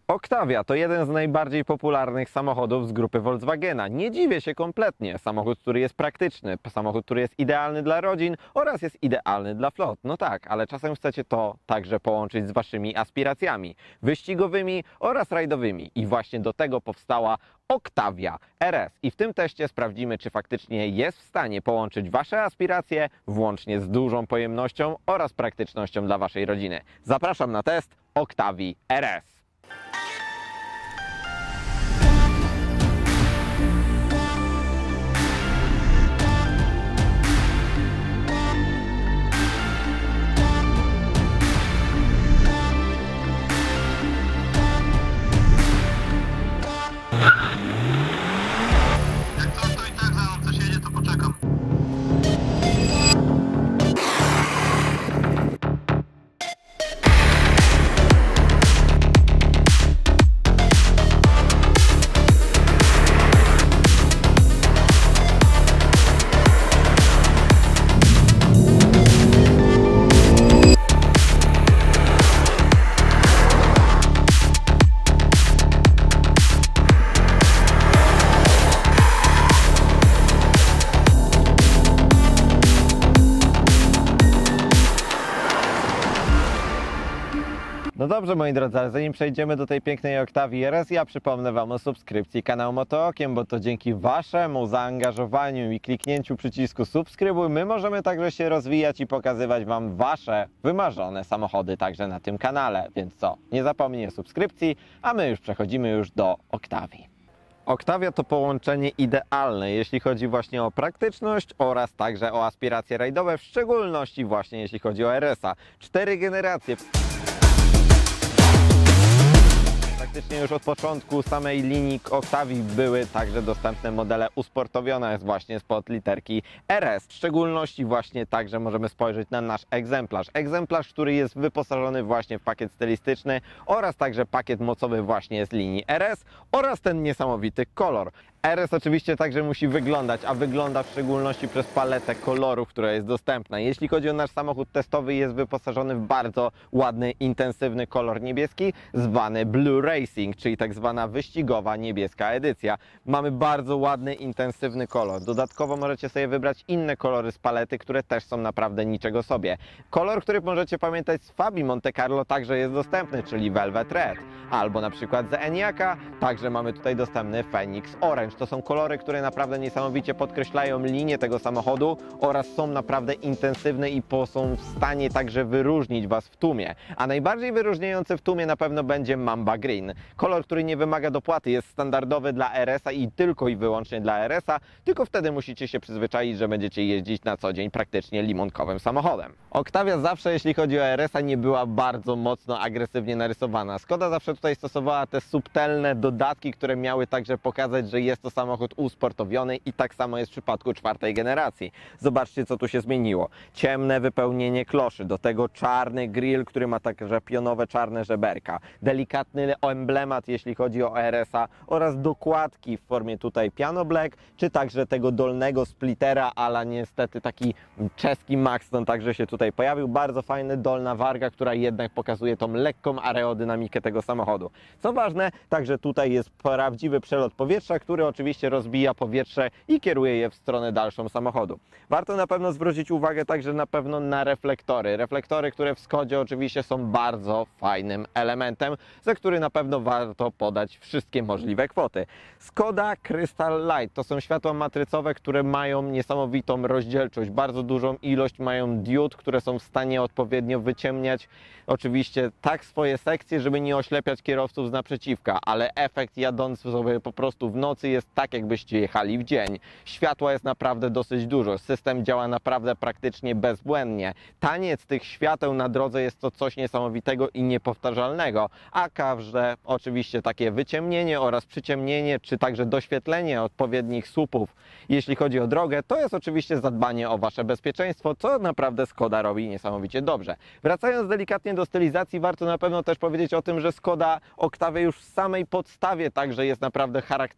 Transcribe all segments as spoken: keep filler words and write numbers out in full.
Octavia to jeden z najbardziej popularnych samochodów z grupy Volkswagena. Nie dziwię się kompletnie. Samochód, który jest praktyczny, samochód, który jest idealny dla rodzin oraz jest idealny dla flot. No tak, ale czasem chcecie to także połączyć z waszymi aspiracjami wyścigowymi oraz rajdowymi. I właśnie do tego powstała Octavia R S. I w tym teście sprawdzimy, czy faktycznie jest w stanie połączyć wasze aspiracje włącznie z dużą pojemnością oraz praktycznością dla waszej rodziny. Zapraszam na test Octavii R S. Jak coś, to i tak zaraz coś jedzie, to poczekam. No dobrze, moi drodzy, ale zanim przejdziemy do tej pięknej Octavii R S, ja przypomnę wam o subskrypcji kanału Motookiem, bo to dzięki waszemu zaangażowaniu i kliknięciu przycisku subskrybuj my możemy także się rozwijać i pokazywać wam wasze wymarzone samochody także na tym kanale. Więc co, nie zapomnij o subskrypcji, a my już przechodzimy już do Octavii. Octavia to połączenie idealne, jeśli chodzi właśnie o praktyczność oraz także o aspiracje rajdowe, w szczególności właśnie jeśli chodzi o R S a. Cztery generacje. Praktycznie już od początku samej linii Octavii były także dostępne modele usportowione właśnie spod literki R S. W szczególności właśnie także możemy spojrzeć na nasz egzemplarz. Egzemplarz, który jest wyposażony właśnie w pakiet stylistyczny oraz także pakiet mocowy właśnie z linii R S oraz ten niesamowity kolor. R S oczywiście także musi wyglądać, a wygląda w szczególności przez paletę kolorów, która jest dostępna. Jeśli chodzi o nasz samochód testowy, jest wyposażony w bardzo ładny, intensywny kolor niebieski, zwany Blue Racing, czyli tak zwana wyścigowa niebieska edycja. Mamy bardzo ładny, intensywny kolor. Dodatkowo możecie sobie wybrać inne kolory z palety, które też są naprawdę niczego sobie. Kolor, który możecie pamiętać z Fabii Monte Carlo, także jest dostępny, czyli Velvet Red. Albo na przykład z Enyaqua, także mamy tutaj dostępny Phoenix Orange. To są kolory, które naprawdę niesamowicie podkreślają linię tego samochodu oraz są naprawdę intensywne i są w stanie także wyróżnić was w tłumie. A najbardziej wyróżniający w tłumie na pewno będzie Mamba Green. Kolor, który nie wymaga dopłaty, jest standardowy dla R S a i tylko i wyłącznie dla R S a, tylko wtedy musicie się przyzwyczaić, że będziecie jeździć na co dzień praktycznie limonkowym samochodem. Octavia zawsze, jeśli chodzi o R S a, nie była bardzo mocno agresywnie narysowana. Skoda zawsze tutaj stosowała te subtelne dodatki, które miały także pokazać, że jest to samochód usportowiony i tak samo jest w przypadku czwartej generacji. Zobaczcie, co tu się zmieniło. Ciemne wypełnienie kloszy, do tego czarny grill, który ma także pionowe czarne żeberka, delikatny emblemat, jeśli chodzi o R S a oraz dokładki w formie tutaj piano black, czy także tego dolnego splittera, ale niestety taki czeski Maxton także się tutaj pojawił. Bardzo fajny, dolna warga, która jednak pokazuje tą lekką aerodynamikę tego samochodu. Co ważne, także tutaj jest prawdziwy przelot powietrza, który oczywiście rozbija powietrze i kieruje je w stronę dalszą samochodu. Warto na pewno zwrócić uwagę także na pewno na reflektory. Reflektory, które w Skodzie oczywiście są bardzo fajnym elementem, za który na pewno warto podać wszystkie możliwe kwoty. Skoda Crystal Light to są światła matrycowe, które mają niesamowitą rozdzielczość. Bardzo dużą ilość mają diod, które są w stanie odpowiednio wyciemniać oczywiście tak swoje sekcje, żeby nie oślepiać kierowców z naprzeciwka, ale efekt jadąc sobie po prostu w nocy jest tak, jakbyście jechali w dzień. Światła jest naprawdę dosyć dużo. System działa naprawdę praktycznie bezbłędnie. Taniec tych świateł na drodze jest to coś niesamowitego i niepowtarzalnego, a każde oczywiście takie wyciemnienie oraz przyciemnienie, czy także doświetlenie odpowiednich słupów, jeśli chodzi o drogę, to jest oczywiście zadbanie o wasze bezpieczeństwo, co naprawdę Skoda robi niesamowicie dobrze. Wracając delikatnie do stylizacji, warto na pewno też powiedzieć o tym, że Skoda Octavia już w samej podstawie także jest naprawdę charakternie już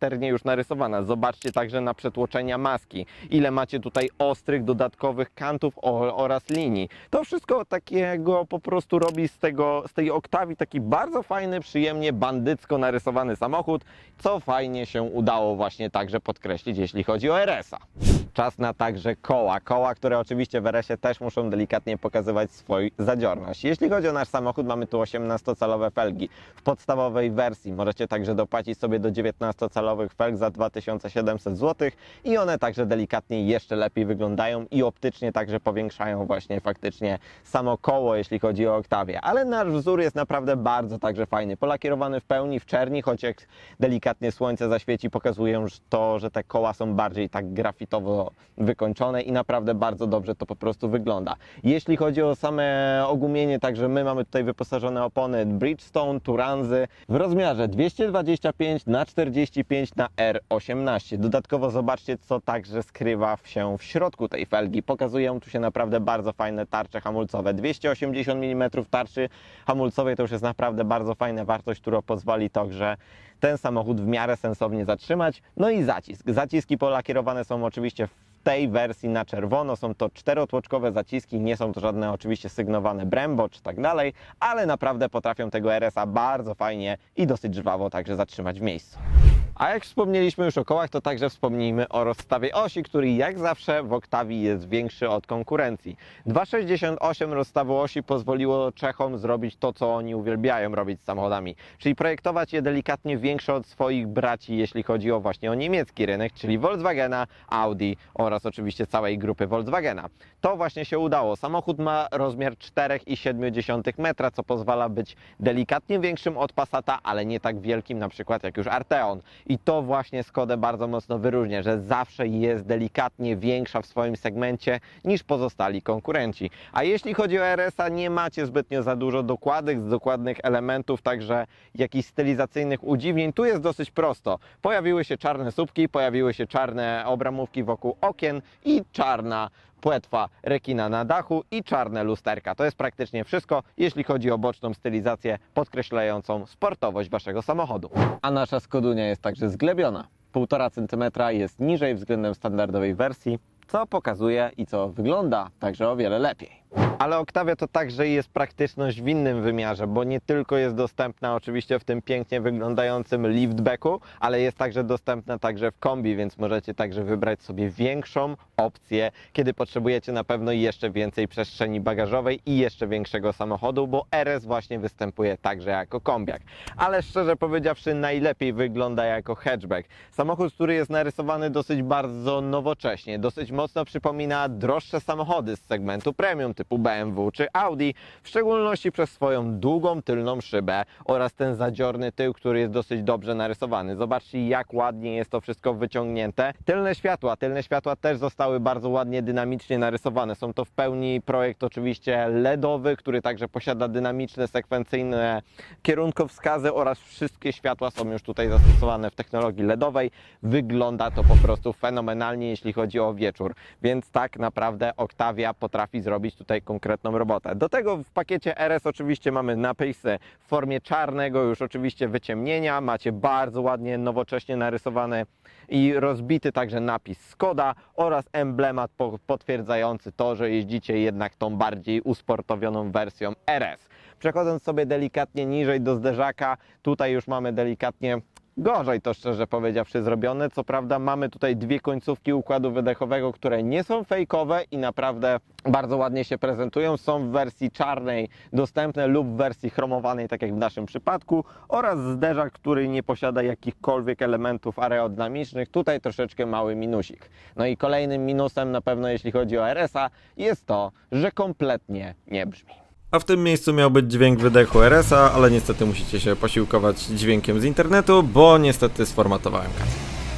narysowana. Zobaczcie także na przetłoczenia maski, ile macie tutaj ostrych, dodatkowych kantów o, oraz linii. To wszystko takiego po prostu robi z, tego, z tej Octavii taki bardzo fajny, przyjemnie bandycko narysowany samochód, co fajnie się udało właśnie także podkreślić, jeśli chodzi o R S-a. Czas na także koła. Koła, które oczywiście w R S-ie też muszą delikatnie pokazywać swoją zadziorność. Jeśli chodzi o nasz samochód, mamy tu osiemnastocalowe felgi. W podstawowej wersji możecie także dopłacić sobie do dziewiętnastocalowych felg za dwa tysiące siedemset złotych i one także delikatnie jeszcze lepiej wyglądają i optycznie także powiększają właśnie faktycznie samo koło, jeśli chodzi o Octavię. Ale nasz wzór jest naprawdę bardzo także fajny. Polakierowany w pełni w czerni, choć jak delikatnie słońce zaświeci, pokazują to, że te koła są bardziej tak grafitowo wykończone i naprawdę bardzo dobrze to po prostu wygląda. Jeśli chodzi o same ogumienie, także my mamy tutaj wyposażone opony Bridgestone Turanzy w rozmiarze dwieście dwadzieścia pięć na czterdzieści pięć na R osiemnaście. Dodatkowo zobaczcie, co także skrywa się w środku tej felgi. Pokazują tu się naprawdę bardzo fajne tarcze hamulcowe. dwieście osiemdziesiąt milimetrów tarczy hamulcowej to już jest naprawdę bardzo fajna wartość, która pozwoli także ten samochód w miarę sensownie zatrzymać. No i zacisk. Zaciski polakierowane są oczywiście w tej wersji na czerwono. Są to czterotłoczkowe zaciski, nie są to żadne oczywiście sygnowane Brembo czy tak dalej, ale naprawdę potrafią tego R S-a bardzo fajnie i dosyć żwawo także zatrzymać w miejscu. A jak wspomnieliśmy już o kołach, to także wspomnijmy o rozstawie osi, który jak zawsze w Octavii jest większy od konkurencji. dwa sześćdziesiąt osiem rozstawu osi pozwoliło Czechom zrobić to, co oni uwielbiają robić z samochodami, czyli projektować je delikatnie większe od swoich braci, jeśli chodzi o właśnie o niemiecki rynek, czyli Volkswagena, Audi oraz oczywiście całej grupy Volkswagena. To właśnie się udało. Samochód ma rozmiar cztery i siedem dziesiątych metra, co pozwala być delikatnie większym od Passata, ale nie tak wielkim na przykład jak już Arteon. I to właśnie Skodę bardzo mocno wyróżnia, że zawsze jest delikatnie większa w swoim segmencie niż pozostali konkurenci. A jeśli chodzi o R S-a, nie macie zbytnio za dużo dokładek, z dokładnych elementów, także jakichś stylizacyjnych udziwnień. Tu jest dosyć prosto. Pojawiły się czarne słupki, pojawiły się czarne obramówki wokół okien i czarna płetwa rekina na dachu i czarne lusterka. To jest praktycznie wszystko, jeśli chodzi o boczną stylizację podkreślającą sportowość waszego samochodu. A nasza Skodunia jest także zglebiona. półtora centymetra jest niżej względem standardowej wersji, co pokazuje i co wygląda także o wiele lepiej. Ale Octavia to także jest praktyczność w innym wymiarze, bo nie tylko jest dostępna oczywiście w tym pięknie wyglądającym liftbacku, ale jest także dostępna także w kombi, więc możecie także wybrać sobie większą opcję, kiedy potrzebujecie na pewno jeszcze więcej przestrzeni bagażowej i jeszcze większego samochodu, bo R S właśnie występuje także jako kombiak. Ale szczerze powiedziawszy, najlepiej wygląda jako hatchback. Samochód, który jest narysowany dosyć bardzo nowocześnie, dosyć mocno przypomina droższe samochody z segmentu premium typu B M W czy Audi, w szczególności przez swoją długą tylną szybę oraz ten zadziorny tył, który jest dosyć dobrze narysowany. Zobaczcie, jak ładnie jest to wszystko wyciągnięte. Tylne światła, tylne światła też zostały bardzo ładnie dynamicznie narysowane. Są to w pełni projekt oczywiście L E D owy, który także posiada dynamiczne, sekwencyjne kierunkowskazy oraz wszystkie światła są już tutaj zastosowane w technologii L E D owej. Wygląda to po prostu fenomenalnie, jeśli chodzi o wieczór, więc tak naprawdę Octavia potrafi zrobić tutaj konkretną robotę. Do tego w pakiecie R S oczywiście mamy napisy w formie czarnego już oczywiście wyciemnienia, macie bardzo ładnie nowocześnie narysowany i rozbity także napis Skoda oraz emblemat potwierdzający to, że jeździcie jednak tą bardziej usportowioną wersją R S. Przechodząc sobie delikatnie niżej do zderzaka, tutaj już mamy delikatnie gorzej to szczerze powiedziawszy zrobione. Co prawda mamy tutaj dwie końcówki układu wydechowego, które nie są fejkowe i naprawdę bardzo ładnie się prezentują. Są w wersji czarnej dostępne lub w wersji chromowanej, tak jak w naszym przypadku, oraz zderzak, który nie posiada jakichkolwiek elementów aerodynamicznych. Tutaj troszeczkę mały minusik. No i kolejnym minusem na pewno jeśli chodzi o R S-a jest to, że kompletnie nie brzmi. A w tym miejscu miał być dźwięk wydechu R S-a, ale niestety musicie się posiłkować dźwiękiem z internetu, bo niestety sformatowałem kartę.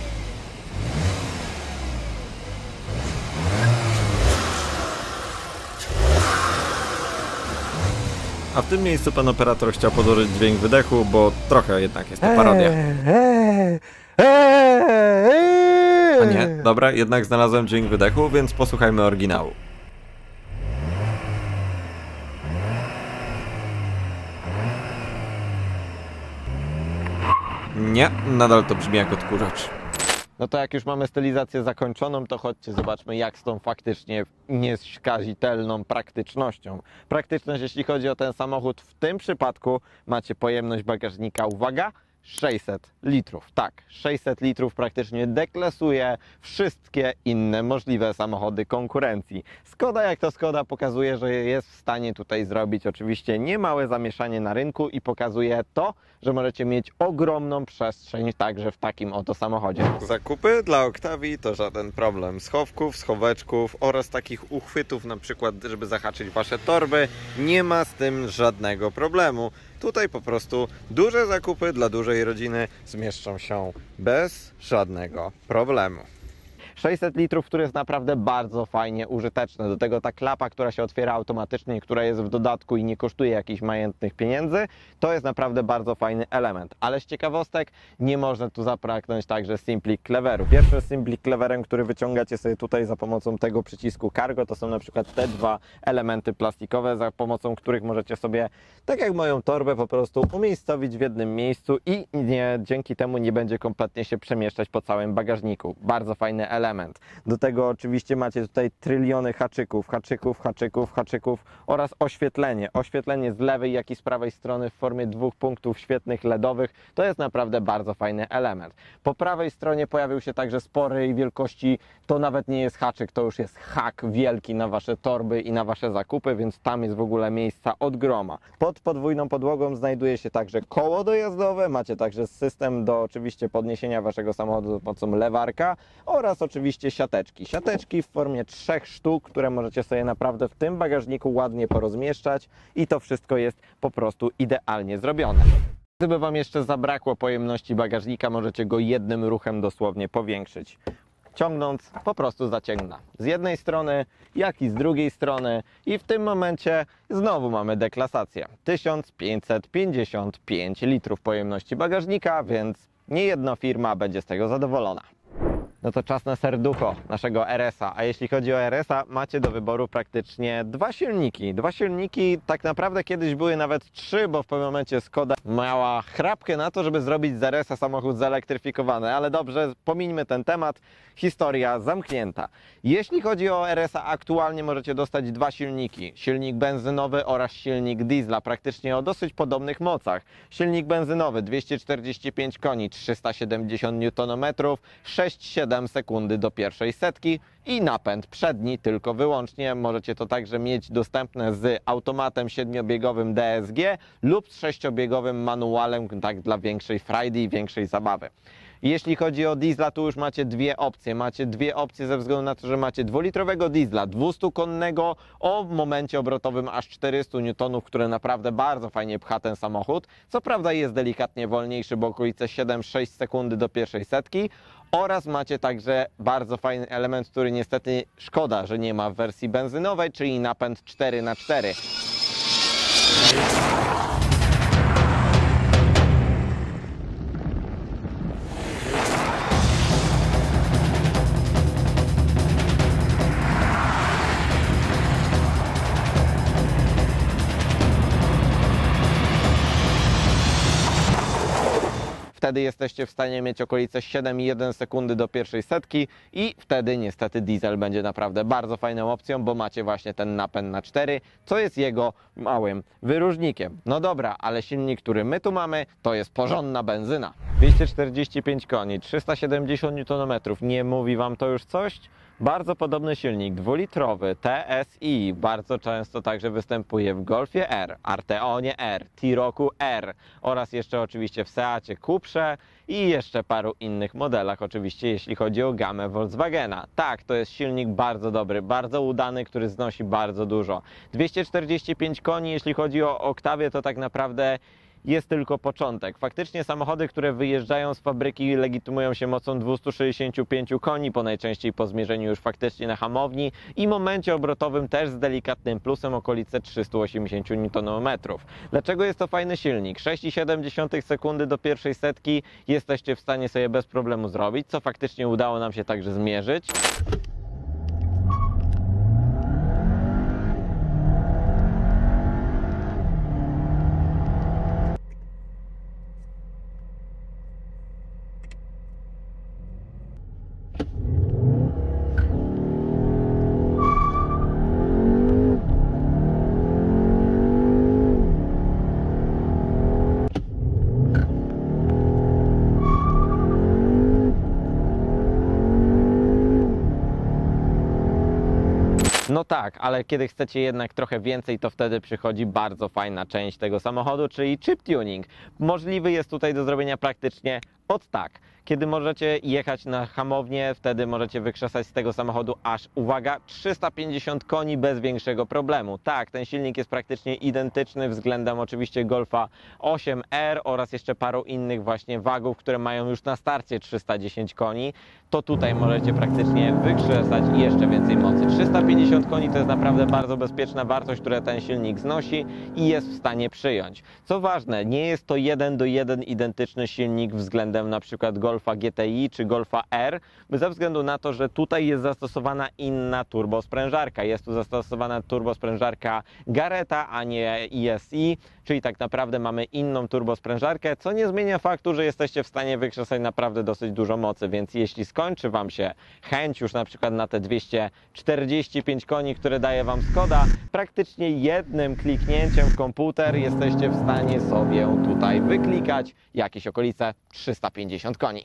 A w tym miejscu pan operator chciał podłożyć dźwięk wydechu, bo trochę jednak jest to parodia. A nie, dobra, jednak znalazłem dźwięk wydechu, więc posłuchajmy oryginału. Nie, nadal to brzmi jak odkurzacz. No to jak już mamy stylizację zakończoną, to chodźcie zobaczmy, jak z tą faktycznie nieskazitelną praktycznością. Praktyczność, jeśli chodzi o ten samochód, w tym przypadku macie pojemność bagażnika, uwaga, sześćset litrów. Tak, sześćset litrów praktycznie deklasuje wszystkie inne możliwe samochody konkurencji. Skoda jak to Skoda pokazuje, że jest w stanie tutaj zrobić oczywiście niemałe zamieszanie na rynku i pokazuje to, że możecie mieć ogromną przestrzeń także w takim oto samochodzie. Zakupy dla Octavii to żaden problem. Schowków, schoweczków oraz takich uchwytów, na przykład, żeby zahaczyć wasze torby, nie ma z tym żadnego problemu. Tutaj po prostu duże zakupy dla dużej rodziny zmieszczą się bez żadnego problemu. sześćset litrów, które jest naprawdę bardzo fajnie użyteczne. Do tego ta klapa, która się otwiera automatycznie, która jest w dodatku i nie kosztuje jakichś majętnych pieniędzy, to jest naprawdę bardzo fajny element. Ale z ciekawostek nie można tu zabraknąć także Simply Cleveru. Pierwszym Simply Cleverem, który wyciągacie sobie tutaj za pomocą tego przycisku Cargo, to są na przykład te dwa elementy plastikowe, za pomocą których możecie sobie, tak jak moją torbę, po prostu umiejscowić w jednym miejscu i nie, dzięki temu nie będzie kompletnie się przemieszczać po całym bagażniku. Bardzo fajny element. Do tego oczywiście macie tutaj tryliony haczyków, haczyków, haczyków, haczyków oraz oświetlenie. Oświetlenie z lewej, jak i z prawej strony w formie dwóch punktów świetnych ledowych. To jest naprawdę bardzo fajny element. Po prawej stronie pojawił się także sporej wielkości, to nawet nie jest haczyk, to już jest hak wielki na wasze torby i na wasze zakupy, więc tam jest w ogóle miejsca od groma. Pod podwójną podłogą znajduje się także koło dojazdowe, macie także system do oczywiście podniesienia waszego samochodu za pomocą lewarka oraz oczywiście Oczywiście siateczki. Siateczki w formie trzech sztuk, które możecie sobie naprawdę w tym bagażniku ładnie porozmieszczać i to wszystko jest po prostu idealnie zrobione. Gdyby wam jeszcze zabrakło pojemności bagażnika, możecie go jednym ruchem dosłownie powiększyć. Ciągnąc po prostu zaciągna. Z jednej strony, jak i z drugiej strony i w tym momencie znowu mamy deklasację. tysiąc pięćset pięćdziesiąt pięć litrów pojemności bagażnika, więc nie jedna firma będzie z tego zadowolona. No to czas na serducho naszego R S a. A jeśli chodzi o R S a, macie do wyboru praktycznie dwa silniki. Dwa silniki, tak naprawdę kiedyś były nawet trzy, bo w pewnym momencie Skoda miała chrapkę na to, żeby zrobić z R S a samochód zelektryfikowany. Ale dobrze, pomińmy ten temat. Historia zamknięta. Jeśli chodzi o R S a, aktualnie możecie dostać dwa silniki. Silnik benzynowy oraz silnik diesla, praktycznie o dosyć podobnych mocach. Silnik benzynowy dwieście czterdzieści pięć koni, trzysta siedemdziesiąt niutonometrów, sześć przecinek siedem sekundy do pierwszej setki i napęd przedni tylko wyłącznie. Możecie to także mieć dostępne z automatem siedmiobiegowym D S G lub z sześciobiegowym manualem, tak dla większej frajdy i większej zabawy. Jeśli chodzi o diesla, tu już macie dwie opcje. Macie dwie opcje ze względu na to, że macie dwulitrowego diesla, dwustukonnego o momencie obrotowym aż czterystu niutonów, które naprawdę bardzo fajnie pcha ten samochód. Co prawda jest delikatnie wolniejszy, bo okolice siedem sześć sekundy do pierwszej setki. Oraz macie także bardzo fajny element, który niestety szkoda, że nie ma w wersji benzynowej, czyli napęd cztery na cztery. Wtedy jesteście w stanie mieć okolice siedem przecinek jeden sekundy do pierwszej setki i wtedy niestety diesel będzie naprawdę bardzo fajną opcją, bo macie właśnie ten napęd na cztery, co jest jego małym wyróżnikiem. No dobra, ale silnik, który my tu mamy, to jest porządna benzyna. dwieście czterdzieści pięć koni, trzysta siedemdziesiąt niutonometrów, nie mówi wam to już coś? Bardzo podobny silnik, dwulitrowy, T S I, bardzo często także występuje w Golfie R, Arteonie R, T-Rocku R oraz jeszcze oczywiście w Seacie Cuprze i jeszcze paru innych modelach, oczywiście jeśli chodzi o gamę Volkswagena. Tak, to jest silnik bardzo dobry, bardzo udany, który znosi bardzo dużo. dwieście czterdzieści pięć koni, jeśli chodzi o Octavię, to tak naprawdę jest tylko początek. Faktycznie samochody, które wyjeżdżają z fabryki, legitymują się mocą dwieście sześćdziesiąt pięć koni, po najczęściej po zmierzeniu już faktycznie na hamowni i momencie obrotowym też z delikatnym plusem okolice trzysta osiemdziesiąt niutonometrów. Dlaczego jest to fajny silnik? sześć przecinek siedem sekundy do pierwszej setki jesteście w stanie sobie bez problemu zrobić, co faktycznie udało nam się także zmierzyć. No tak, ale kiedy chcecie jednak trochę więcej, to wtedy przychodzi bardzo fajna część tego samochodu, czyli chip tuning. Możliwy jest tutaj do zrobienia praktycznie od tak. Kiedy możecie jechać na hamownię, wtedy możecie wykrzesać z tego samochodu aż, uwaga, trzysta pięćdziesiąt koni bez większego problemu. Tak, ten silnik jest praktycznie identyczny względem oczywiście Golfa osiem R oraz jeszcze paru innych właśnie wagów, które mają już na starcie trzysta dziesięć koni. To tutaj możecie praktycznie wykrzesać i jeszcze więcej mocy. trzysta pięćdziesiąt koni to jest naprawdę bardzo bezpieczna wartość, którą ten silnik znosi i jest w stanie przyjąć. Co ważne, nie jest to jeden do jeden identyczny silnik względem na przykład Golfa G T I czy Golfa R, ze względu na to, że tutaj jest zastosowana inna turbosprężarka. Jest tu zastosowana turbosprężarka Garretta, a nie E S I, czyli tak naprawdę mamy inną turbosprężarkę, co nie zmienia faktu, że jesteście w stanie wykrzesać naprawdę dosyć dużo mocy, więc jeśli skończy Wam się chęć już na przykład na te dwieście czterdzieści pięć koni, które daje Wam Skoda, praktycznie jednym kliknięciem w komputer jesteście w stanie sobie tutaj wyklikać jakieś okolice trzysta pięćdziesiąt koni.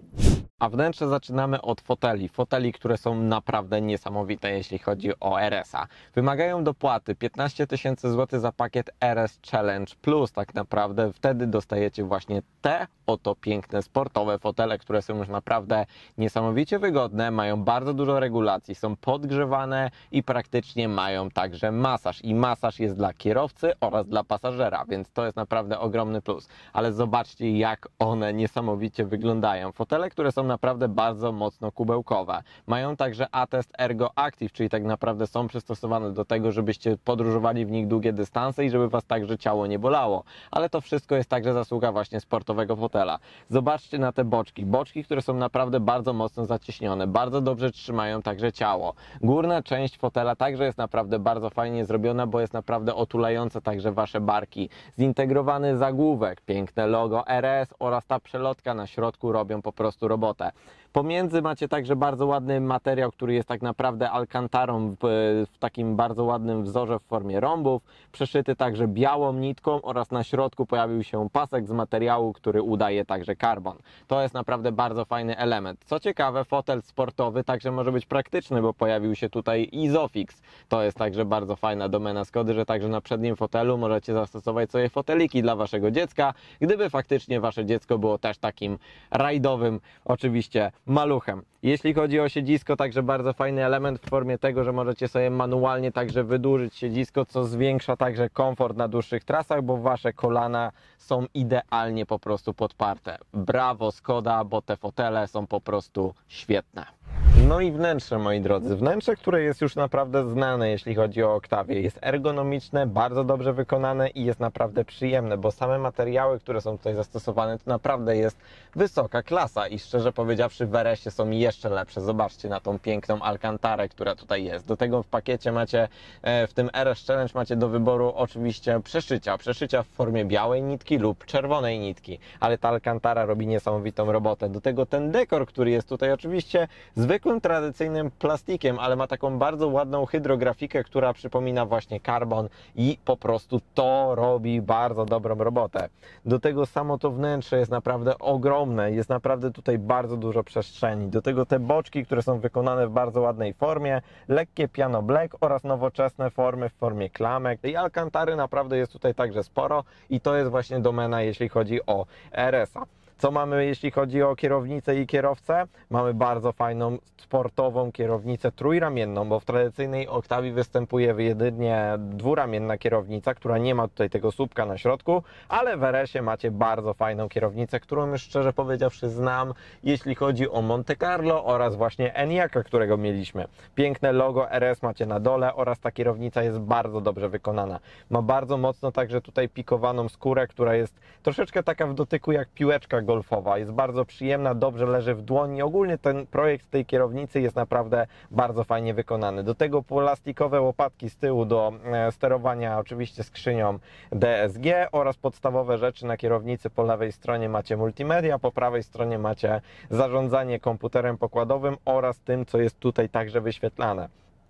A wnętrze zaczynamy od foteli. Foteli, które są naprawdę niesamowite, jeśli chodzi o R S a. Wymagają dopłaty piętnaście tysięcy złotych za pakiet R S Challenge Plus. Tak naprawdę wtedy dostajecie właśnie te oto piękne sportowe fotele, które są już naprawdę niesamowicie wygodne, mają bardzo dużo regulacji, są podgrzewane i praktycznie mają także masaż. I masaż jest dla kierowcy oraz dla pasażera, więc to jest naprawdę ogromny plus. Ale zobaczcie, jak one niesamowicie wyglądają. Fotele, które są naprawdę bardzo mocno kubełkowe. Mają także atest Ergo Active, czyli tak naprawdę są przystosowane do tego, żebyście podróżowali w nich długie dystanse i żeby Was także ciało nie bolało. Ale to wszystko jest także zasługa właśnie sportowego fotela. Zobaczcie na te boczki. Boczki, które są naprawdę bardzo mocno zacieśnione, bardzo dobrze trzymają także ciało. Górna część fotela także jest naprawdę bardzo fajnie zrobiona, bo jest naprawdę otulająca także Wasze barki. Zintegrowany zagłówek, piękne logo R S oraz ta przelotka na środku robią po prostu robotę. Pomiędzy macie także bardzo ładny materiał, który jest tak naprawdę alkantarą w, w takim bardzo ładnym wzorze w formie rąbów, przeszyty także białą nitką oraz na środku pojawił się pasek z materiału, który udaje także karbon. To jest naprawdę bardzo fajny element. Co ciekawe, fotel sportowy także może być praktyczny, bo pojawił się tutaj Isofix. To jest także bardzo fajna domena Skody, że także na przednim fotelu możecie zastosować sobie foteliki dla Waszego dziecka, gdyby faktycznie Wasze dziecko było też takim rajdowym, oczywiście maluchem. Jeśli chodzi o siedzisko, także bardzo fajny element w formie tego, że możecie sobie manualnie także wydłużyć siedzisko, co zwiększa także komfort na dłuższych trasach, bo Wasze kolana są idealnie po prostu podparte. Brawo Skoda, bo te fotele są po prostu świetne. No i wnętrze, moi drodzy. Wnętrze, które jest już naprawdę znane, jeśli chodzi o Octavię. Jest ergonomiczne, bardzo dobrze wykonane i jest naprawdę przyjemne, bo same materiały, które są tutaj zastosowane, to naprawdę jest wysoka klasa i szczerze powiedziawszy w R S ie są jeszcze lepsze. Zobaczcie na tą piękną alkantarę, która tutaj jest. Do tego w pakiecie macie, w tym R S Challenge macie do wyboru oczywiście przeszycia. Przeszycia w formie białej nitki lub czerwonej nitki, ale ta alkantara robi niesamowitą robotę. Do tego ten dekor, który jest tutaj oczywiście zwykłym, tradycyjnym plastikiem, ale ma taką bardzo ładną hydrografikę, która przypomina właśnie karbon i po prostu to robi bardzo dobrą robotę. Do tego samo to wnętrze jest naprawdę ogromne, jest naprawdę tutaj bardzo dużo przestrzeni. Do tego te boczki, które są wykonane w bardzo ładnej formie, lekkie piano black oraz nowoczesne formy w formie klamek. I alkantary naprawdę jest tutaj także sporo i to jest właśnie domena, jeśli chodzi o R S a. Co mamy, jeśli chodzi o kierownicę i kierowcę? Mamy bardzo fajną, sportową kierownicę trójramienną, bo w tradycyjnej Octavii występuje jedynie dwuramienna kierownica, która nie ma tutaj tego słupka na środku, ale w R S ie macie bardzo fajną kierownicę, którą już szczerze powiedziawszy znam, jeśli chodzi o Monte Carlo oraz właśnie Enyaq'a, którego mieliśmy. Piękne logo R S macie na dole oraz ta kierownica jest bardzo dobrze wykonana. Ma bardzo mocno także tutaj pikowaną skórę, która jest troszeczkę taka w dotyku jak piłeczka golfowa. Jest bardzo przyjemna, dobrze leży w dłoni. Ogólnie ten projekt tej kierownicy jest naprawdę bardzo fajnie wykonany. Do tego plastikowe łopatki z tyłu do sterowania oczywiście skrzynią D S G oraz podstawowe rzeczy na kierownicy. Po lewej stronie macie multimedia, po prawej stronie macie zarządzanie komputerem pokładowym oraz tym, co jest tutaj także wyświetlane.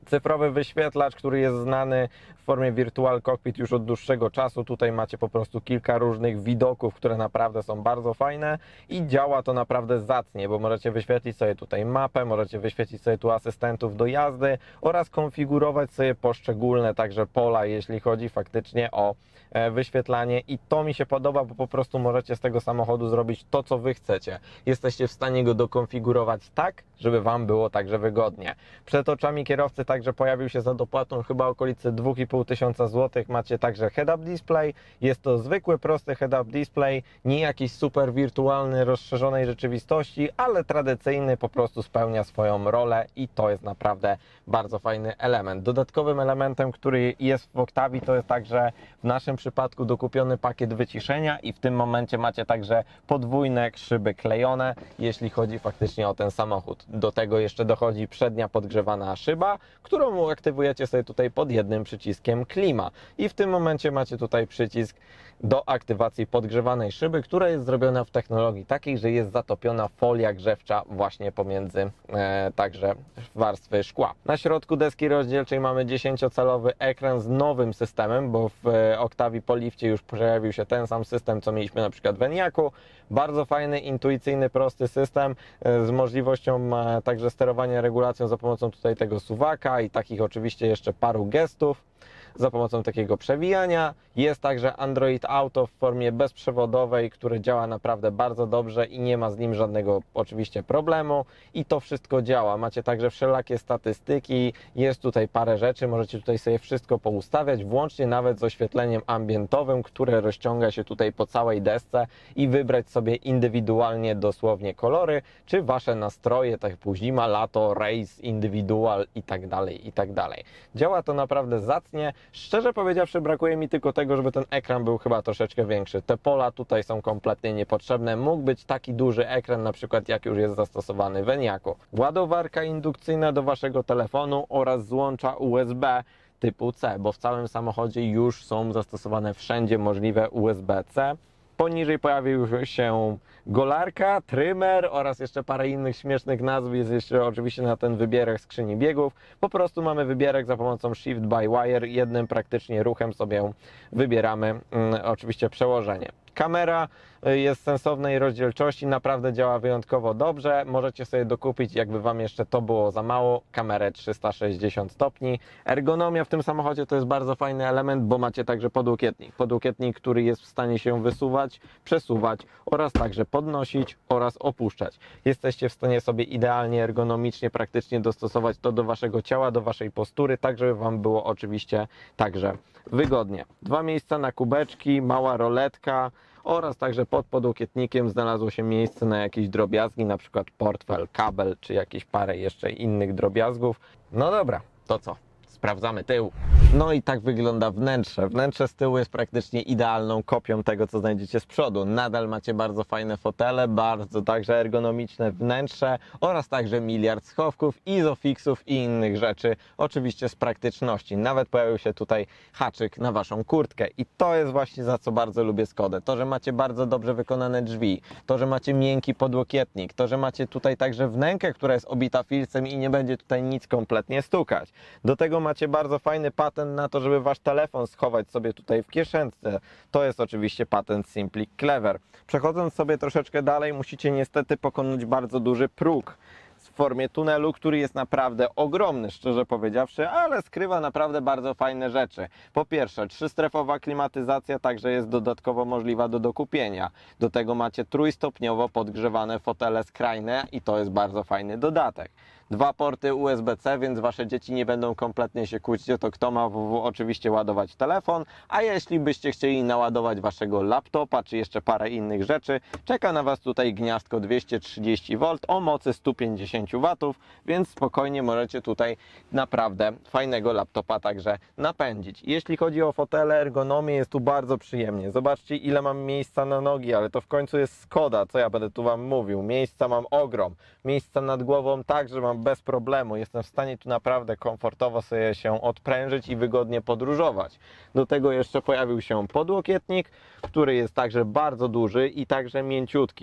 Cyfrowy wyświetlacz, który jest znany w formie Virtual Cockpit już od dłuższego czasu. Tutaj macie po prostu kilka różnych widoków, które naprawdę są bardzo fajne i działa to naprawdę zacnie, bo możecie wyświetlić sobie tutaj mapę, możecie wyświetlić sobie tu asystentów do jazdy oraz konfigurować sobie poszczególne także pola, jeśli chodzi faktycznie o wyświetlanie, i to mi się podoba, bo po prostu możecie z tego samochodu zrobić to, co Wy chcecie. Jesteście w stanie go dokonfigurować tak, żeby Wam było także wygodnie. Przed oczami kierowcy także pojawił się za dopłatą chyba okolicy dwa i pół tysiąca złotych. Macie także head-up display. Jest to zwykły, prosty head-up display, nie jakiś super wirtualny, rozszerzonej rzeczywistości, ale tradycyjny, po prostu spełnia swoją rolę i to jest naprawdę bardzo fajny element. Dodatkowym elementem, który jest w Octavii, to jest także w naszym przypadku dokupiony pakiet wyciszenia i w tym momencie macie także podwójne szyby klejone, jeśli chodzi faktycznie o ten samochód. Do tego jeszcze dochodzi przednia podgrzewana szyba, którą aktywujecie sobie tutaj pod jednym przyciskiem klima i w tym momencie macie tutaj przycisk do aktywacji podgrzewanej szyby, która jest zrobiona w technologii takiej, że jest zatopiona folia grzewcza właśnie pomiędzy e, także warstwy szkła. Na środku deski rozdzielczej mamy dziesięciocalowy ekran z nowym systemem, bo w e, Octavii po lifcie już pojawił się ten sam system, co mieliśmy na przykład w Enyaqu. Bardzo fajny, intuicyjny, prosty system e, z możliwością e, także sterowania regulacją za pomocą tutaj tego suwaka i takich oczywiście jeszcze paru gestów. Za pomocą takiego przewijania. Jest także Android Auto w formie bezprzewodowej, który działa naprawdę bardzo dobrze i nie ma z nim żadnego oczywiście problemu i to wszystko działa. Macie także wszelakie statystyki, jest tutaj parę rzeczy, możecie tutaj sobie wszystko poustawiać, włącznie nawet z oświetleniem ambientowym, które rozciąga się tutaj po całej desce i wybrać sobie indywidualnie dosłownie kolory, czy Wasze nastroje, tak jak zima, lato, race, indywidual i tak dalej, i tak dalej. Działa to naprawdę zacnie. Szczerze powiedziawszy, brakuje mi tylko tego, żeby ten ekran był chyba troszeczkę większy. Te pola tutaj są kompletnie niepotrzebne. Mógł być taki duży ekran, na przykład jak już jest zastosowany w Enyaqu. Ładowarka indukcyjna do Waszego telefonu oraz złącza U S B typu C, bo w całym samochodzie już są zastosowane wszędzie możliwe U S B C. Poniżej pojawił się golarka, trymer oraz jeszcze parę innych śmiesznych nazw. Jest jeszcze oczywiście na ten wybierek skrzyni biegów. Po prostu mamy wybierek za pomocą Shift by Wire. Jednym praktycznie ruchem sobie wybieramy mm, oczywiście przełożenie. Kamera jest sensownej rozdzielczości, naprawdę działa wyjątkowo dobrze. Możecie sobie dokupić, jakby Wam jeszcze to było za mało, kamerę trzysta sześćdziesiąt stopni. Ergonomia w tym samochodzie to jest bardzo fajny element, bo macie także podłokietnik. Podłokietnik, który jest w stanie się wysuwać, przesuwać oraz także podnosić oraz opuszczać. Jesteście w stanie sobie idealnie, ergonomicznie, praktycznie dostosować to do Waszego ciała, do Waszej postury, tak żeby Wam było oczywiście także wygodnie. Dwa miejsca na kubeczki, mała roletka oraz także pod podłokietnikiem znalazło się miejsce na jakieś drobiazgi, na przykład portfel, kabel czy jakieś parę jeszcze innych drobiazgów. No dobra, to co? Sprawdzamy tył. No i tak wygląda wnętrze. Wnętrze z tyłu jest praktycznie idealną kopią tego, co znajdziecie z przodu. Nadal macie bardzo fajne fotele, bardzo także ergonomiczne wnętrze oraz także miliard schowków, izofixów i innych rzeczy. Oczywiście z praktyczności. Nawet pojawił się tutaj haczyk na Waszą kurtkę i to jest właśnie za co bardzo lubię Skodę. To, że macie bardzo dobrze wykonane drzwi, to, że macie miękki podłokietnik, to, że macie tutaj także wnękę, która jest obita filcem i nie będzie tutaj nic kompletnie stukać. Do tego macie bardzo fajny patent na to, żeby Wasz telefon schować sobie tutaj w kieszence. To jest oczywiście patent Simply Clever. Przechodząc sobie troszeczkę dalej, musicie niestety pokonać bardzo duży próg w formie tunelu, który jest naprawdę ogromny, szczerze powiedziawszy, ale skrywa naprawdę bardzo fajne rzeczy. Po pierwsze, trzystrefowa klimatyzacja także jest dodatkowo możliwa do dokupienia. Do tego macie trójstopniowo podgrzewane fotele skrajne i to jest bardzo fajny dodatek. Dwa porty U S B C, więc Wasze dzieci nie będą kompletnie się kłócić o to, kto ma w, w, oczywiście ładować telefon, a jeśli byście chcieli naładować Waszego laptopa, czy jeszcze parę innych rzeczy, czeka na Was tutaj gniazdko dwieście trzydzieści wolt o mocy sto pięćdziesiąt watów, więc spokojnie możecie tutaj naprawdę fajnego laptopa także napędzić. Jeśli chodzi o fotele, ergonomię, jest tu bardzo przyjemnie. Zobaczcie, ile mam miejsca na nogi, ale to w końcu jest Skoda, co ja będę tu Wam mówił. Miejsca mam ogrom, miejsca nad głową także mam bez problemu. Jestem w stanie tu naprawdę komfortowo sobie się odprężyć i wygodnie podróżować. Do tego jeszcze pojawił się podłokietnik, który jest także bardzo duży i także mięciutki.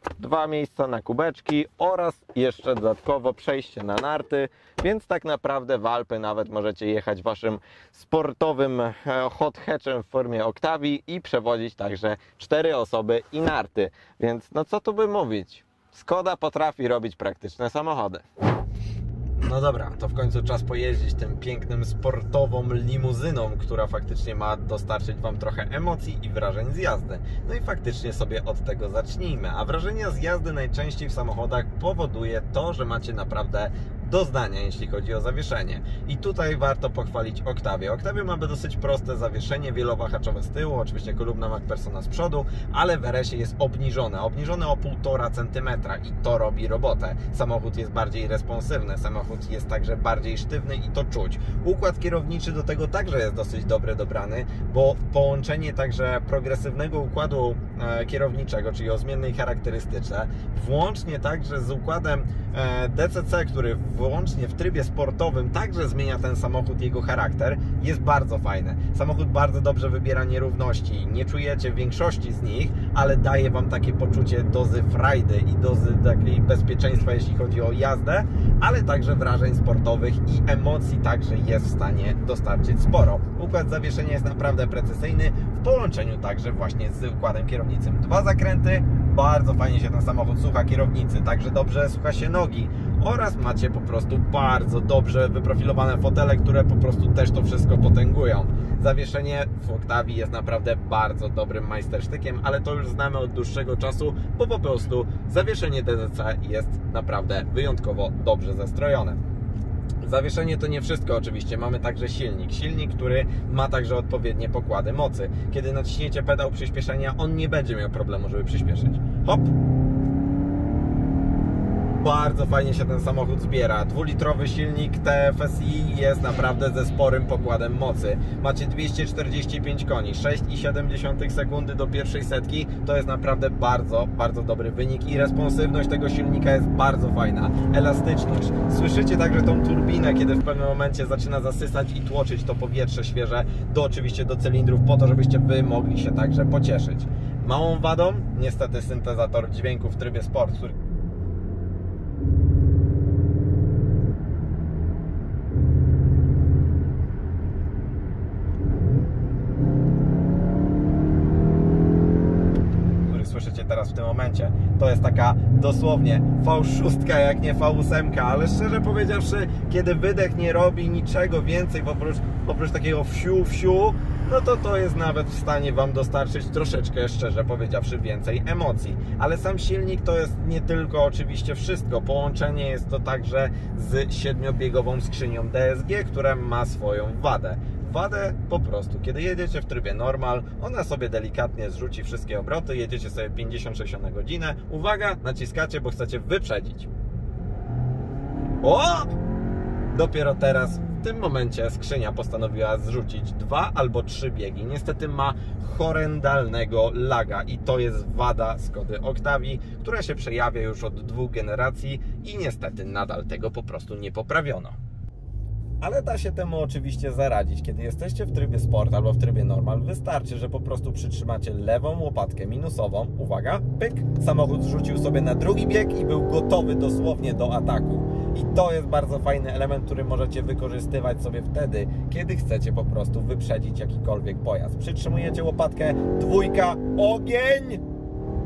dwa miejsca na kubeczki oraz jeszcze dodatkowo przejście na narty, więc tak naprawdę w Alpy nawet możecie jechać waszym sportowym hot hatchem w formie Octavii i przewozić także cztery osoby i narty, więc no co tu by mówić, Skoda potrafi robić praktyczne samochody. No dobra, to w końcu czas pojeździć tym pięknym sportową limuzyną, która faktycznie ma dostarczyć Wam trochę emocji i wrażeń z jazdy. No i faktycznie sobie od tego zacznijmy. A wrażenia z jazdy najczęściej w samochodach powoduje to, że macie naprawdę doznania, jeśli chodzi o zawieszenie. I tutaj warto pochwalić Octavię. Octavia ma dosyć proste zawieszenie, wielowahaczowe z tyłu, oczywiście kolumna MacPhersona z przodu, ale w er esie jest obniżone, obniżone o półtora centymetra i to robi robotę. Samochód jest bardziej responsywny, samochód jest także bardziej sztywny i to czuć. Układ kierowniczy do tego także jest dosyć dobry dobrany, bo połączenie także progresywnego układu e, kierowniczego, czyli o zmiennej charakterystyczce, włącznie także z układem e, D C C, który wyłącznie w trybie sportowym także zmienia ten samochód, jego charakter, jest bardzo fajne. Samochód bardzo dobrze wybiera nierówności, nie czujecie większości z nich, ale daje Wam takie poczucie dozy frajdy i dozy takiej bezpieczeństwa, jeśli chodzi o jazdę, ale także wrażeń sportowych i emocji także jest w stanie dostarczyć sporo. Układ zawieszenia jest naprawdę precyzyjny w połączeniu także właśnie z układem kierowniczym. Dwa zakręty, bardzo fajnie się ten samochód słucha kierownicy, także dobrze słucha się nogi oraz macie po prostu bardzo dobrze wyprofilowane fotele, które po prostu też to wszystko potęgują. Zawieszenie w Octavii jest naprawdę bardzo dobrym majstersztykiem, ale to już znamy od dłuższego czasu, bo po prostu zawieszenie D C C jest naprawdę wyjątkowo dobrze zestrojone. Zawieszenie to nie wszystko oczywiście, mamy także silnik. Silnik, który ma także odpowiednie pokłady mocy. Kiedy naciśniecie pedał przyspieszenia, on nie będzie miał problemu, żeby przyspieszyć. Hop! Bardzo fajnie się ten samochód zbiera. Dwulitrowy silnik T F S I jest naprawdę ze sporym pokładem mocy. Macie dwieście czterdzieści pięć koni, sześć przecinek siedem sekundy do pierwszej setki. To jest naprawdę bardzo, bardzo dobry wynik i responsywność tego silnika jest bardzo fajna. Elastyczność. Słyszycie także tą turbinę, kiedy w pewnym momencie zaczyna zasysać i tłoczyć to powietrze świeże do oczywiście do cylindrów, po to, żebyście Wy mogli się także pocieszyć. Małą wadą niestety syntezator dźwięku w trybie sport, który słyszycie teraz w tym momencie. To jest taka dosłownie V sześć, jak nie V osiem, ale szczerze powiedziawszy, kiedy wydech nie robi niczego więcej oprócz, oprócz takiego wsiu, wsiu, no to to jest nawet w stanie Wam dostarczyć troszeczkę, szczerze powiedziawszy, więcej emocji. Ale sam silnik to jest nie tylko oczywiście wszystko. Połączenie jest to także z siedmiobiegową skrzynią D S G, która ma swoją wadę. Wadę po prostu, kiedy jedziecie w trybie normal, ona sobie delikatnie zrzuci wszystkie obroty, jedziecie sobie pięćdziesiąt sześć na godzinę. Uwaga, naciskacie, bo chcecie wyprzedzić. O! Dopiero teraz, w tym momencie, skrzynia postanowiła zrzucić dwa albo trzy biegi. Niestety ma horrendalnego laga i to jest wada Skody Octavii, która się przejawia już od dwóch generacji i niestety nadal tego po prostu nie poprawiono. Ale da się temu oczywiście zaradzić. Kiedy jesteście w trybie sport albo w trybie normal, wystarczy, że po prostu przytrzymacie lewą łopatkę minusową. Uwaga, pyk, samochód zrzucił sobie na drugi bieg i był gotowy dosłownie do ataku. I to jest bardzo fajny element, który możecie wykorzystywać sobie wtedy, kiedy chcecie po prostu wyprzedzić jakikolwiek pojazd. Przytrzymujecie łopatkę, dwójka, ogień!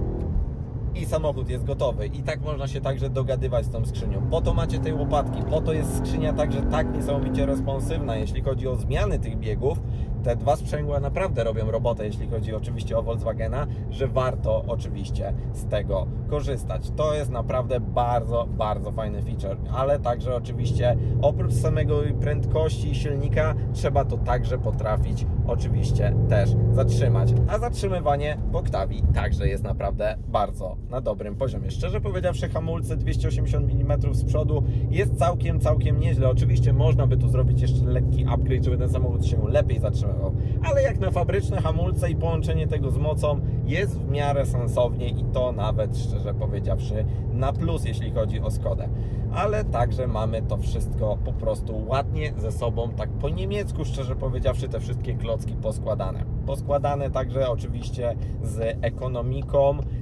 I samochód jest gotowy. I tak można się także dogadywać z tą skrzynią. Po to macie tej łopatki, po to jest skrzynia także tak niesamowicie responsywna, jeśli chodzi o zmiany tych biegów. Te dwa sprzęgła naprawdę robią robotę, jeśli chodzi oczywiście o Volkswagena, że warto oczywiście z tego korzystać. To jest naprawdę bardzo, bardzo fajny feature, ale także oczywiście oprócz samego prędkości silnika trzeba to także potrafić oczywiście też zatrzymać. A zatrzymywanie w Octavii także jest naprawdę bardzo na dobrym poziomie. Szczerze powiedziawszy, hamulce dwieście osiemdziesiąt milimetrów z przodu jest całkiem, całkiem nieźle. Oczywiście można by tu zrobić jeszcze lekki upgrade, żeby ten samochód się lepiej zatrzymywał. Ale jak na fabryczne hamulce i połączenie tego z mocą jest w miarę sensownie i to nawet, szczerze powiedziawszy, na plus, jeśli chodzi o Skodę. Ale także mamy to wszystko po prostu ładnie ze sobą, tak po niemiecku, szczerze powiedziawszy, te wszystkie klocki poskładane. Poskładane także oczywiście z ekonomiką,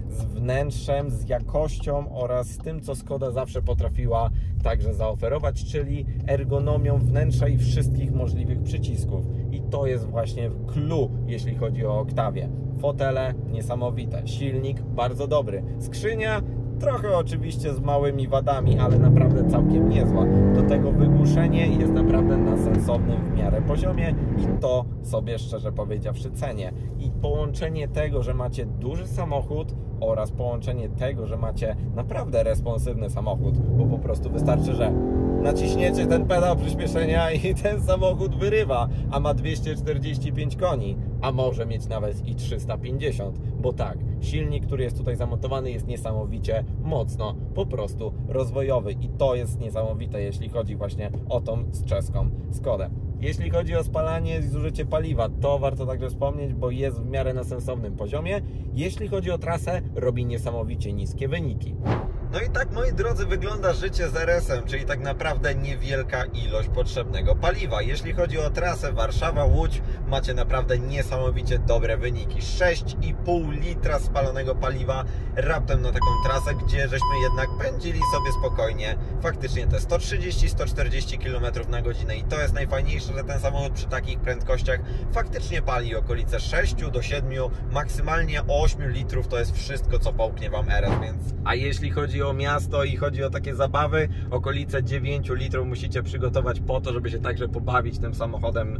z wnętrzem, z jakością oraz z tym, co Skoda zawsze potrafiła także zaoferować, czyli ergonomią wnętrza i wszystkich możliwych przycisków. I to jest właśnie clue, jeśli chodzi o Octavię. Fotele niesamowite, silnik bardzo dobry, skrzynia trochę oczywiście z małymi wadami, ale naprawdę całkiem niezła. Do tego wygłuszenie jest naprawdę na sensownym w miarę poziomie i to sobie szczerze powiedziawszy cenię. I połączenie tego, że macie duży samochód oraz połączenie tego, że macie naprawdę responsywny samochód, bo po prostu wystarczy, że naciśniecie ten pedał przyspieszenia i ten samochód wyrywa, a ma dwieście czterdzieści pięć koni, a może mieć nawet i trzysta pięćdziesiąt, bo tak, silnik, który jest tutaj zamontowany, jest niesamowicie mocno po prostu rozwojowy i to jest niesamowite, jeśli chodzi właśnie o tą czeską Skodę. Jeśli chodzi o spalanie i zużycie paliwa, to warto także wspomnieć, bo jest w miarę na sensownym poziomie. Jeśli chodzi o trasę, robi niesamowicie niskie wyniki. No i tak, moi drodzy, wygląda życie z R S-em, czyli tak naprawdę niewielka ilość potrzebnego paliwa. Jeśli chodzi o trasę Warszawa-Łódź, macie naprawdę niesamowicie dobre wyniki. sześć i pół litra spalonego paliwa raptem na taką trasę, gdzie żeśmy jednak pędzili sobie spokojnie. Faktycznie te sto trzydzieści do stu czterdziestu kilometrów na godzinę i to jest najfajniejsze, że ten samochód przy takich prędkościach faktycznie pali okolice sześciu do siedmiu, maksymalnie ośmiu litrów to jest wszystko, co połknie Wam R S, więc... A jeśli chodzi o miasto i chodzi o takie zabawy, okolice dziewięciu litrów musicie przygotować po to, żeby się także pobawić tym samochodem.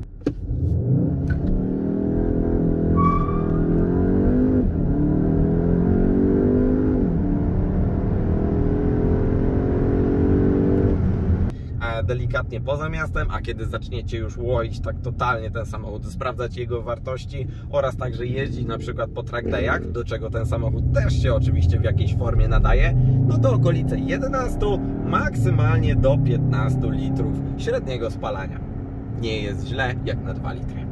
Delikatnie poza miastem, a kiedy zaczniecie już łoić tak totalnie ten samochód, sprawdzać jego wartości oraz także jeździć na przykład po track dayach, do czego ten samochód też się oczywiście w jakiejś formie nadaje, no to okolice jedenastu, maksymalnie do piętnastu litrów średniego spalania. Nie jest źle jak na dwa litry.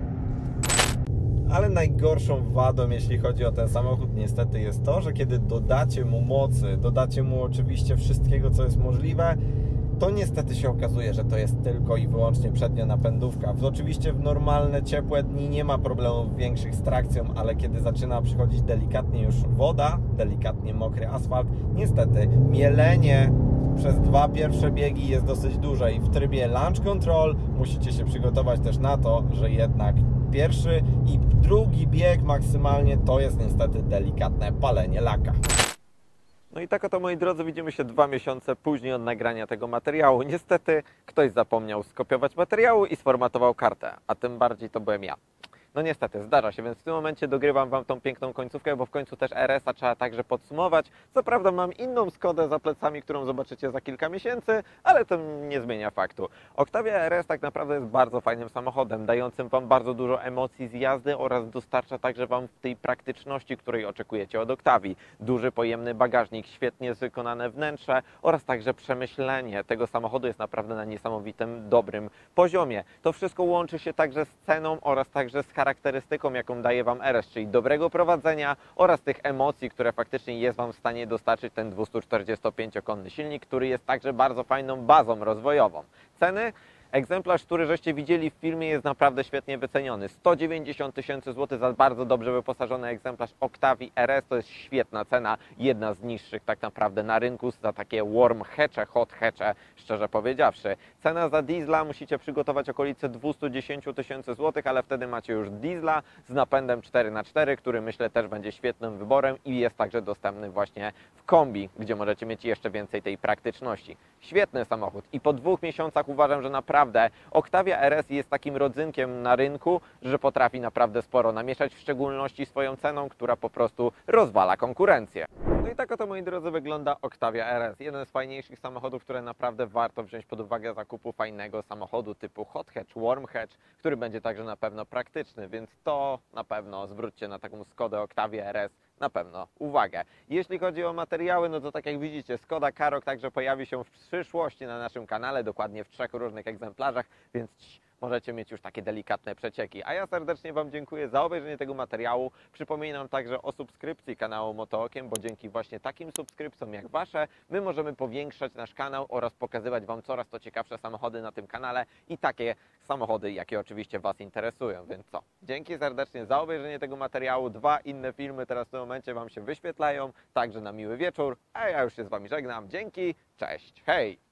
Ale najgorszą wadą, jeśli chodzi o ten samochód, niestety jest to, że kiedy dodacie mu mocy, dodacie mu oczywiście wszystkiego, co jest możliwe, to niestety się okazuje, że to jest tylko i wyłącznie przednia napędówka. Oczywiście w normalne, ciepłe dni nie ma problemów większych z trakcją, ale kiedy zaczyna przychodzić delikatnie już woda, delikatnie mokry asfalt, niestety mielenie przez dwa pierwsze biegi jest dosyć duże i w trybie launch control musicie się przygotować też na to, że jednak pierwszy i drugi bieg maksymalnie to jest niestety delikatne palenie laka. No i tak oto, moi drodzy, widzimy się dwa miesiące później od nagrania tego materiału. Niestety ktoś zapomniał skopiować materiału i sformatował kartę, a tym bardziej to byłem ja. No niestety, zdarza się, więc w tym momencie dogrywam Wam tą piękną końcówkę, bo w końcu też R S-a trzeba także podsumować. Co prawda mam inną Skodę za plecami, którą zobaczycie za kilka miesięcy, ale to nie zmienia faktu. Octavia R S tak naprawdę jest bardzo fajnym samochodem, dającym Wam bardzo dużo emocji z jazdy oraz dostarcza także Wam w tej praktyczności, której oczekujecie od Octavii. Duży, pojemny bagażnik, świetnie wykonane wnętrze oraz także przemyślenie tego samochodu jest naprawdę na niesamowitym, dobrym poziomie. To wszystko łączy się także z ceną oraz także z charakterystyką, jaką daje Wam R S, czyli dobrego prowadzenia oraz tych emocji, które faktycznie jest Wam w stanie dostarczyć ten dwustuczterdziestopięciokonny silnik, który jest także bardzo fajną bazą rozwojową. Ceny? Egzemplarz, który żeście widzieli w filmie, jest naprawdę świetnie wyceniony. sto dziewięćdziesiąt tysięcy złotych za bardzo dobrze wyposażony egzemplarz Octavii R S. To jest świetna cena, jedna z niższych tak naprawdę na rynku za takie warm hatche, hot hatche, szczerze powiedziawszy. Cena za diesla musicie przygotować okolice dwieście dziesięć tysięcy złotych, ale wtedy macie już diesla z napędem cztery na cztery, który myślę też będzie świetnym wyborem i jest także dostępny właśnie w kombi, gdzie możecie mieć jeszcze więcej tej praktyczności. Świetny samochód i po dwóch miesiącach uważam, że naprawdę Octavia R S jest takim rodzynkiem na rynku, że potrafi naprawdę sporo namieszać, w szczególności swoją ceną, która po prostu rozwala konkurencję. No i tak oto, moi drodzy, wygląda Octavia R S. Jeden z fajniejszych samochodów, które naprawdę warto wziąć pod uwagę zakupu fajnego samochodu typu hot hatch, warm hatch, który będzie także na pewno praktyczny, więc to na pewno zwróćcie na taką Skodę Octavia R S na pewno uwagę. Jeśli chodzi o materiały, no to tak jak widzicie, Skoda Karoq także pojawi się w przyszłości na naszym kanale, dokładnie w trzech różnych egzemplarzach, więc możecie mieć już takie delikatne przecieki. A ja serdecznie Wam dziękuję za obejrzenie tego materiału. Przypominam także o subskrypcji kanału Motookiem, bo dzięki właśnie takim subskrypcjom jak Wasze, my możemy powiększać nasz kanał oraz pokazywać Wam coraz to ciekawsze samochody na tym kanale i takie samochody, jakie oczywiście Was interesują, więc co? Dzięki serdecznie za obejrzenie tego materiału. Dwa inne filmy teraz w tym momencie Wam się wyświetlają, także na miły wieczór, a ja już się z Wami żegnam. Dzięki, cześć, hej!